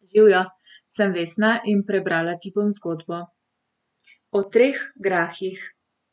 Živjo, sem Vesna in prebrala ti bom zgodbo o 3 grahih.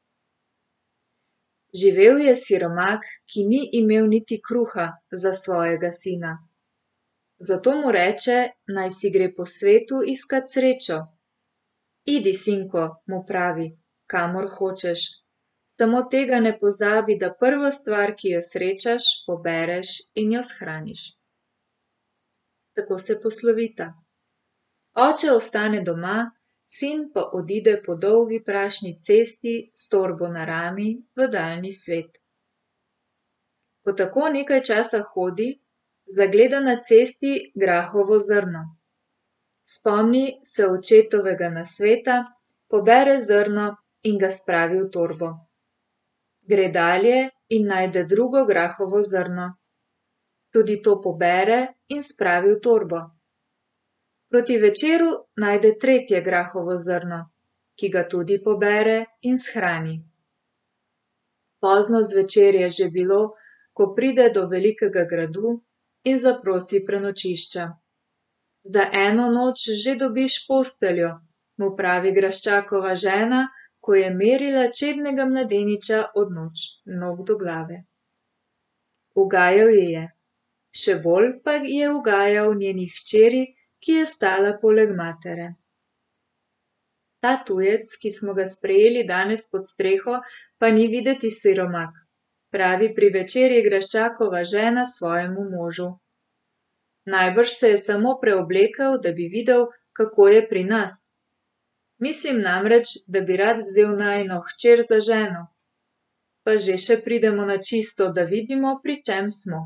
Živel je siromak, ki ni imel niti kruha za svojega sina. Zato mu reče, naj si gre po svetu iskat srečo. Idi, sinko, mu pravi, kamor hočeš. Samo tega ne pozabi, da prvo stvar, ki jo srečaš, pobereš in jo shraniš. Tako se poslovita. Oče ostane doma, sin pa odide po dolgi prašni cesti s torbo na rami v daljni svet. Ko tako nekaj časa hodi, zagleda na cesti grahovo zrno. Spomni se očetovega nasveta, pobere zrno in ga spravi v torbo. Gre dalje in najde drugo grahovo zrno. Tudi to pobere in spravi v torbo. Proti večeru najde tretje grahovo zrno, ki ga tudi pobere in shrani. Pozno zvečer je že bilo, ko pride do velikega gradu in zaprosi prenočišča. Za eno noč že dobiš posteljo, mu pravi graščakova žena, ko je merila čednega mladeniča od nog do glave. Ugajal ji je, še bolj pa je ugajal njeni hčeri, ki je stala poleg matere. Ta tujec, ki smo ga sprejeli danes pod streho, pa ni videti siromak, pravi pri večerji graščakova žena svojemu možu. Najbrž se je samo preoblekel, da bi videl, kako je pri nas. Mislim namreč, da bi rad vzel najino hčer za ženo. Pa že še pridemo na čisto, da vidimo, pri čem smo.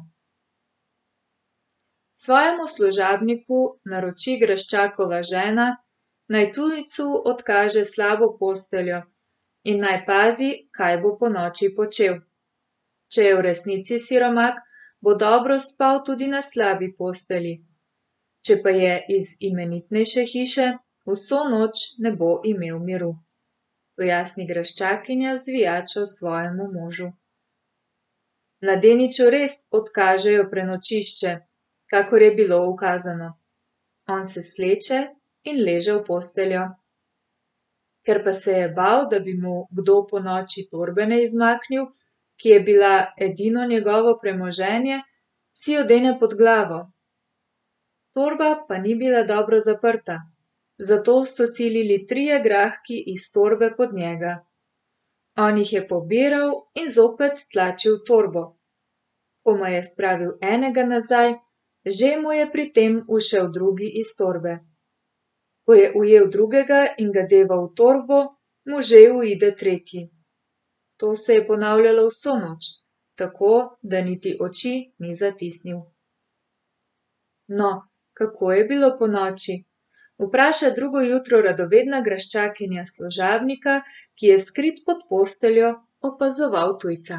Svojemu služabniku naroči graščakova žena, naj tujcu odkaže slabo posteljo in naj pazi, kaj bo ponoči počel. Če je v resnici siromak, bo dobro spal tudi na slabi postelji. Če pa je iz imenitnejše hiše, vso noč ne bo imel miru, pojasni graščakinja zvijačo svojemu možu. Mladeniču res odkažejo prenočišče, kakor je bilo ukazano. On se sleče in leže v posteljo. Ker pa se je bal, da bi mu kdo ponoči torbe ne izmaknil, ki je bila edino njegovo premoženje, si odene pod glavo. Torba pa ni bila dobro zaprta, zato so silili 3 grahki iz torbe pod njega. On jih je pobiral in zopet tlačil v torbo. Ko mu je spravil enega nazaj, že mu je pri tem ušel drugi iz torbe. Ko je ujel drugega in ga deval v torbo, mu že uide tretji. To se je ponavljalo vso noč, tako da niti oči ni zatisnil. No, kako je bilo ponoči? Vpraša drugo jutro radovedna graščakinja služabnika, ki je skrit pod posteljo opazoval tujca.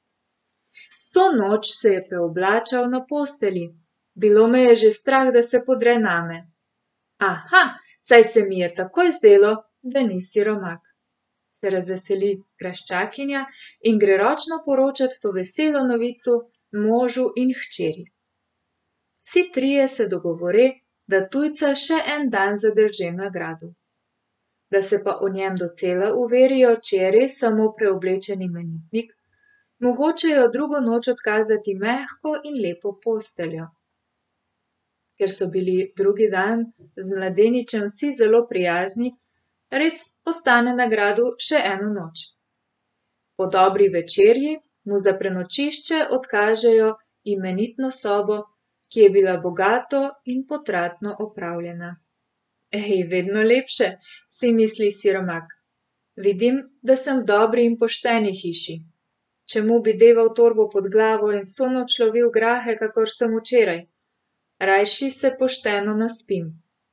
Vso noč se je preoblačal na postelji. Bilo me je že strah, da se podre name. Aha, saj se mi je takoj zdelo, da ni siromak. Se razveseli graščakinja in gre ročno poročat to veselo novico možu in hčeri. Vsi trije se dogovore, da tujca še en dan zadrže na gradu. Da se pa o njem docela uverijo, če je res samo preoblečen imenitnik, mu hočejo drugo noč odkazati mehko in lepo posteljo. Ker so bili drugi dan z mladeničem vsi zelo prijazni, res ostane na gradu še eno noč. Po dobri večerji mu za prenočišče odkažejo imenitno sobo, ki je bila bogato in potratno opravljena. Vedno lepše, si misli siromak. Vidim, da sem v dobri in pošteni hiši. Čemu bi deval torbo pod glavo in vso noč lovil grahe, kakor sem včeraj? Rajši se pošteno naspim.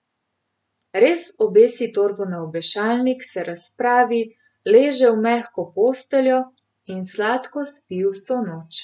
Res obesi torbo na obešalnik, se razpravi, leže v mehko posteljo in sladko spi vso noč.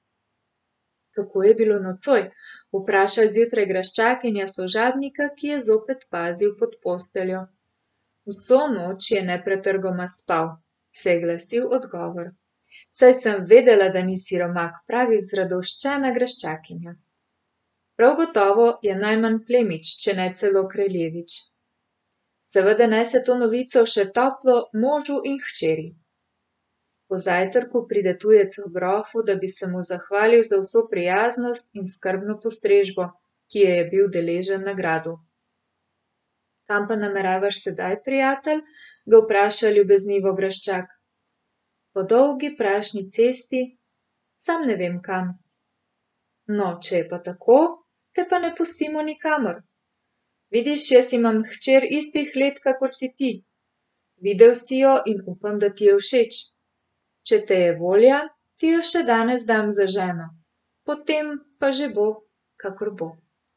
Kako je bilo nocoj? Vpraša zjutraj graščakinja služabnika, ki je zopet pazil pod posteljo. Vso noč je nepretrgoma spal, se je glasil odgovor. Saj sem vedela, da ni siromak, pravi zradoščena graščakinja. Prav gotovo je najmanj plemič, če ne celo kraljevič. Seveda nese to novico še toplo možu in hčeri. Po zajtrku pride tujec k grofu, da bi se mu zahvalil za vso prijaznost in skrbno postrežbo, ki je bil deležen na gradu. Kam pa nameravaš sedaj, prijatelj? Ga vpraša ljubeznivo graščak. Po dolgi prašni cesti, sam ne vem kam. No, če je pa tako, te pa ne pustimo nikamor. Vidiš, jaz imam hčer istih let, kakor si ti. Videl si jo in upam, da ti je všeč. Če te je volja, ti jo še danes dam za ženo, potem pa že bo, kakor bo.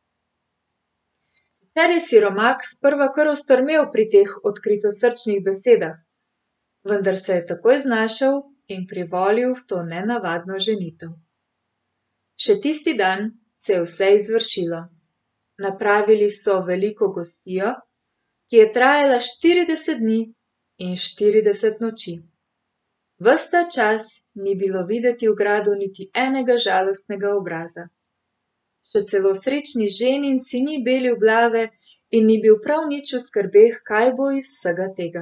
Sicer je siromak sprva kar ostrmel pri teh odkritosrčnih besedah, vendar se je takoj znašel in privolil v to nenavadno ženitev. Še tisti dan se je vse izvršilo. Napravili so veliko gostijo, ki je trajala 40 dni in 40 noči. Ves ta čas ni bilo videti v gradu niti enega žalostnega obraza. Še celo srečni ženin si ni belil glave in ni bil prav nič v skrbeh, kaj bo iz vsega tega.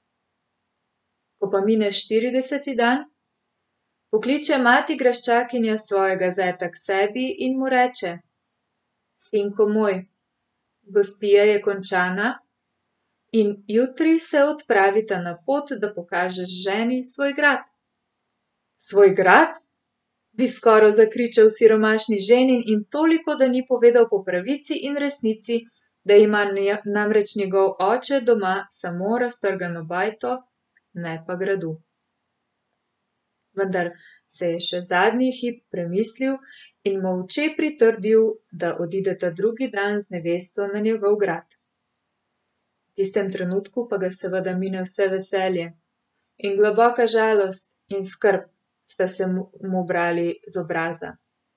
Ko pa mine 40. dan, pokliče mati graščakinja svojega zeta k sebi in mu reče: Sinko moj, gostija je končana in jutri se odpravita na pot, da pokažeš ženi svoj grad. Svoj grad? Bi skoraj zakričal siromašni ženin in toliko, da ni povedal po pravici in resnici, da ima namreč njegov oče doma samo raztrgano bajto, ne pa gradu. Vendar se je še zadnji hip premislil in molče pritrdil, da odideta drugi dan z nevesto na njegov grad. V tistem trenutku pa ga seveda mine vse veselje in globoka žalost in skrb sta se mu brali z obraza.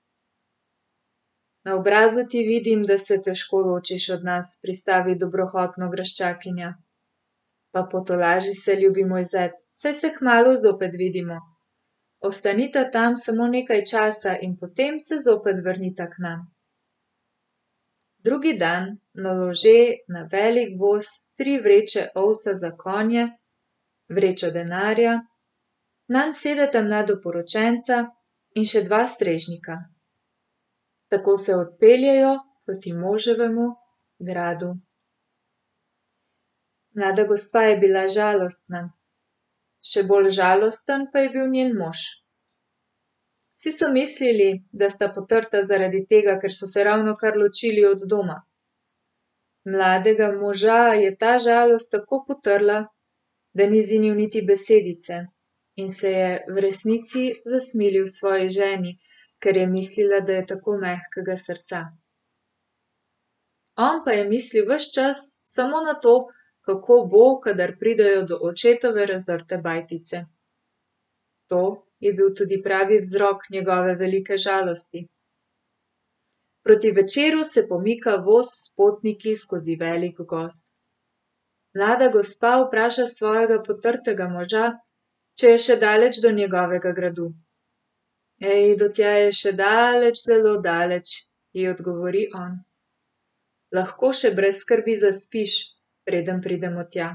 Na obrazu ti vidim, da se težko ločiš od nas, pristavi dobrohotno graščakinja. Pa potolaži se, ljubi moj zet, saj se kmalu zopet vidimo. Ostanita tam samo nekaj časa in potem se zopet vrnita k nam. Drugi dan nalože na velik voz 3 vreče ovsa za konje, vrečo denarja, nanj sedeta mladoporočenca in še 2 strežnika. Tako se odpeljejo proti moževemu gradu. Mlada gospa je bila žalostna, še bolj žalosten pa je bil njen mož. Vsi so mislili, da sta potrta zaradi tega, ker so se ravnokar ločili od doma. Mladega moža je ta žalost tako potrla, da ni zinil niti besedice in se je v resnici zasmilil svoji ženi, ker je mislila, da je tako mehkega srca. On pa je mislil ves čas samo na to, kako bo, kadar pridejo do očetove razdrte bajtice. To je bil tudi pravi vzrok njegove velike žalosti. Proti večeru se pomika voz s potniki skozi velik gozd. Mlada gospa vpraša svojega potrtega moža, če je še daleč do njegovega gradu. Ej, do tja je še daleč, zelo daleč, ji odgovori on. Lahko še brez skrbi zaspiš, preden pridemo tja.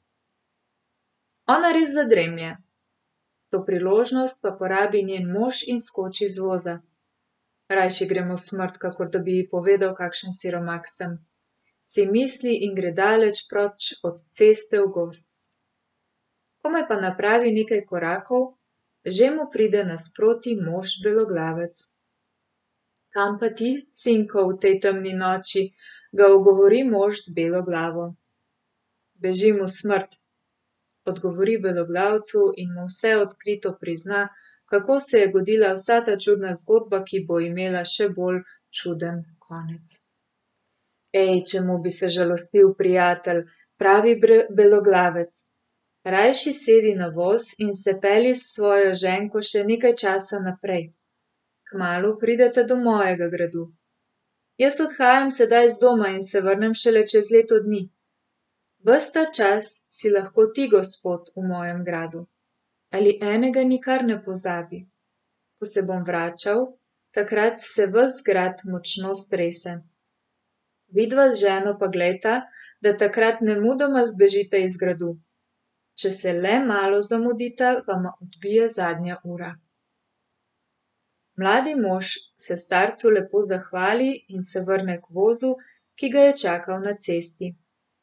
Ona res zadremlje. To priložnost pa porabi njen mož in skoči z voza. Rajši gremo v smrt, kakor da bi ji povedal, kakšen siromak sem. Si misli in gre daleč proč od ceste v gozd. Komaj pa napravi nekaj korakov, že mu pride nasproti mož beloglavec. Kam pa ti, sinko, v tej temni noči, ga ugovori mož z belo glavo. Bežim v smrt, odgovori beloglavcu in mu vse odkrito prizna, kako se je godila vsa ta čudna zgodba, ki bo imela še bolj čuden konec. Ej, čemu bi se žalostil, prijatelj, pravi beloglavec. Rajši sedi na voz in se pelji s svojo ženko še nekaj časa naprej. Kmalu pridete do mojega gradu. Jaz odhajam sedaj z doma in se vrnem šele čez leto dni. Ves ta čas si lahko ti gospod v mojem gradu. Ali enega nikar ne pozabi. Ko se bom vračal, takrat se ves grad močno strese. Vidva z ženo pa glejta, da takrat nemudoma zbežita iz gradu. Če se le malo zamudita, vama odbije zadnja ura. Mladi mož se starcu lepo zahvali in se vrne k vozu, ki ga je čakal na cesti.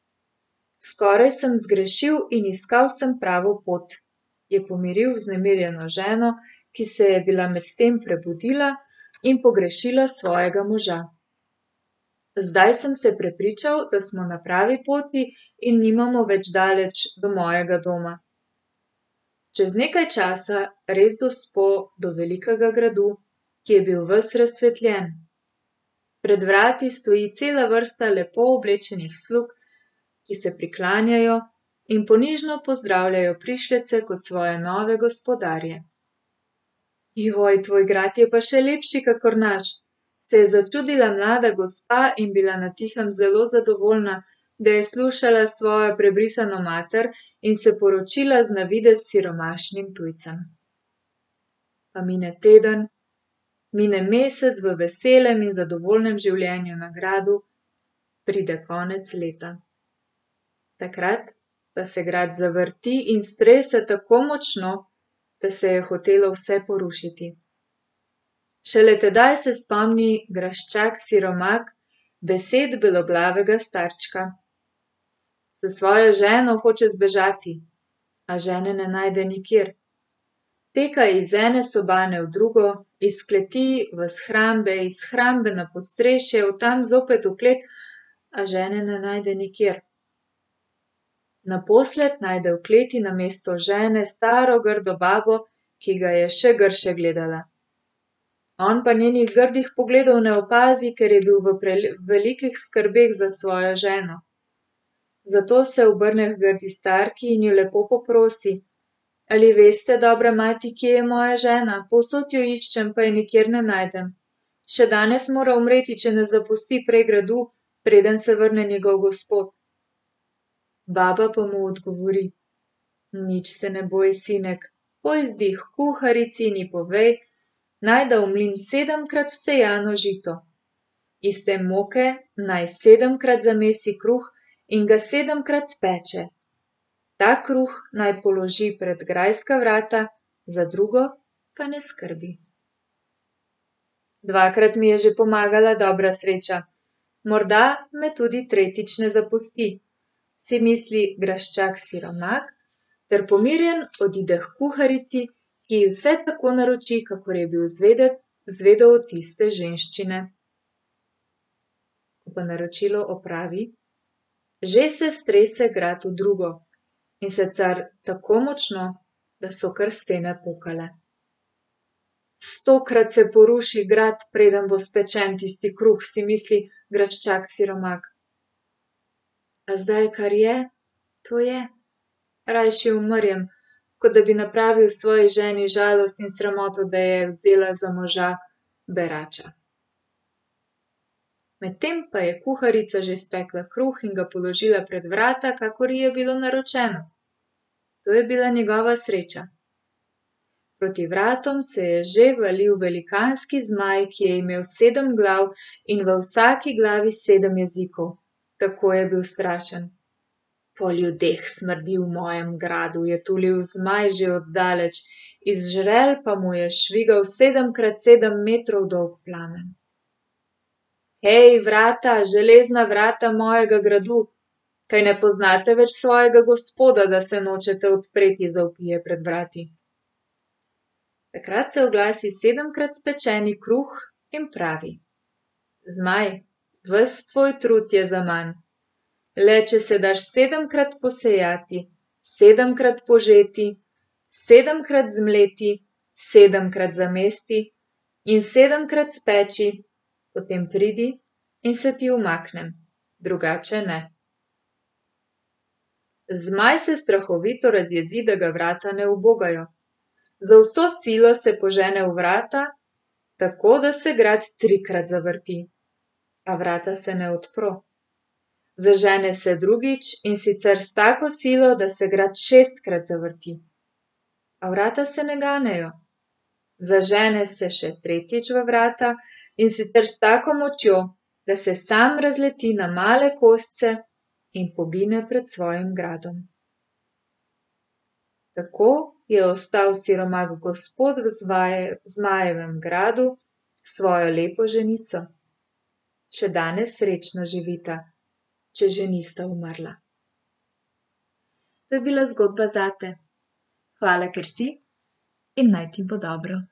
Skoraj sem zgrešil in iskal sem pravo pot, je pomiril vznemirjeno ženo, ki se je bila medtem prebudila in pogrešila svojega moža. Zdaj sem se prepričal, da smo na pravi poti in nimamo več daleč do mojega doma. Čez nekaj časa res dospo do velikega gradu, ki je bil ves razsvetljen. Pred vrati stoji cela vrsta lepo oblečenih slug, ki se priklanjajo in ponižno pozdravljajo prišlece kot svoje nove gospodarje. Joj, tvoj grad je pa še lepši kakor naš, se je začudila mlada gospa in bila na tihem zelo zadovoljna, da je slušala svojo prebrisano mater in se poročila z na videz siromašnim tujcem. Pa mine teden, mine mesec v veselem in zadovoljnem življenju na gradu, pride konec leta. Takrat pa se grad zavrti in strese tako močno, da se je hotelo vse porušiti. Šele tedaj se spomni graščak siromak besed beloglavega starčka. Za svojo ženo hoče zbežati, a žene ne najde nikjer. Teka iz ene sobane v drugo, iz kleti v shrambe, iz shrambe na podstrešje, od tam zopet v klet, a žene ne najde nikjer. Naposled najde v kleti namesto žene staro grdo babo, ki ga je še grše gledala. On pa njenih grdih pogledov ne opazi, ker je bil v velikih skrbeh za svojo ženo. Zato se obrne h grdi starki in jo lepo poprosi: Ali veste, dobra mati, kje je moja žena? Povsod jo iščem, pa je nikjer ne najdem. Še danes mora umreti, če ne zapusti prej gradu, preden se vrne njegov gospod. Baba pa mu odgovori: Nič se ne boj, sinek, pojdih h kuharici in ji povej, naj da v mlin 7-krat vsejano žito. Iz te moke naj 7-krat zamesi kruh in ga 7-krat speče. Ta kruh naj položi pred grajska vrata, za drugo pa ne skrbi. 2-krat mi je že pomagala dobra sreča, morda me tudi tretjič ne zapusti, si misli graščak siromak, ter pomirjen odide h kuharici, ki ji vse tako naroči, kakor je bil zvedel od tiste ženščine. Ko pa naročilo opravi, že se strese grad v drugo, in sicer tako močno, da so kar stene pokale. 100-krat se poruši grad, preden bo spečen tisti kruh, si misli graščak siromak. A zdaj, kar je, to je. Rajši umrjem, kot da bi napravil svoji ženi žalost in sramoto, da je vzela za moža berača. Medtem pa je kuharica že spekla kruh in ga položila pred vrata, kakor ji je bilo naročeno. To je bila njegova sreča. Proti vratom se je že valil velikanski zmaj, ki je imel 7 glav in v vsaki glavi 7 jezikov. Tako je bil strašen. Po ljudeh smrdi v mojem gradu, je tulil zmaj že oddaleč, iz žrel pa mu je švigal 7x7 metrov dolg plamen. Hej, vrata, železna vrata mojega gradu, kaj ne poznate več svojega gospoda, da se nočete odpreti, zavpije pred vrati. Takrat se oglasi 7-krat spečeni kruh in pravi: Zmaj, ves tvoj trud je zaman. Le če se daš 7-krat posejati, 7-krat požeti, 7-krat zmleti, 7-krat zamesti in 7-krat speči, potem pridi in se ti umaknem, drugače ne. Zmaj se strahovito razjezi, da ga vrata ne ubogajo. Za vso silo se požene v vrata, tako da se grad 3-krat zavrti, a vrata se ne odpro. Zažene se drugič in sicer s tako silo, da se grad 6-krat zavrti. A vrata se ne ganejo. Zažene se še tretjič v vrata, in sicer s tako močjo, da se sam razleti na male kosce in pogine pred svojim gradom. Tako je ostal siromah gospod v zmajevem gradu s svojo lepo ženico. Še danes srečno živita, če že nista umrla. To je bila zgodba zate. Hvala, ker si, in naj ti bo dobro.